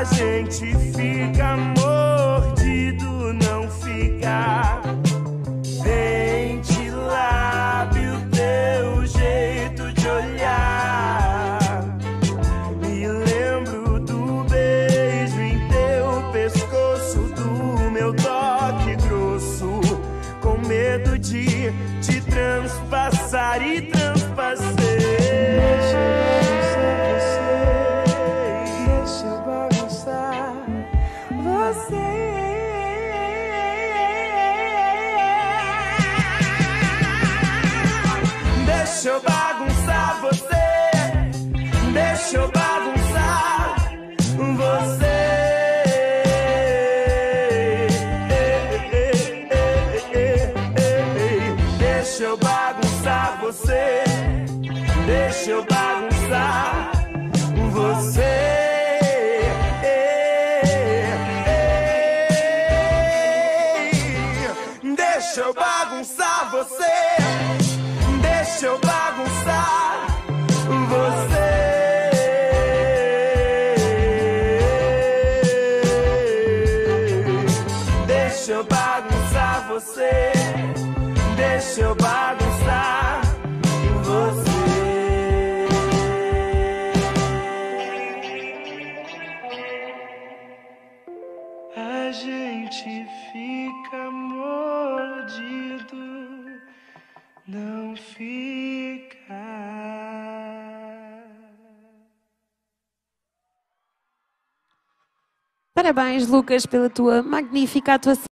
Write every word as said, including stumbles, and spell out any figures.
gente fica mordido, não fica. Dente, lábio, teu jeito de olhar. Me lembro do beijo em teu pescoço, do meu toque grosso, com medo de te transpassar e transpassei. Deixa eu bagunçar você, deixa eu bagunçar você. Deixa eu bagunçar você, deixa eu bagunçar você. Deixa eu bagunçar você, deixa eu bagunçar você. Deixa eu bagunçar você, deixa eu bagunçar você. A gente fica mordido, não fica. Parabéns, Lucas, pela tua magnífica atuação.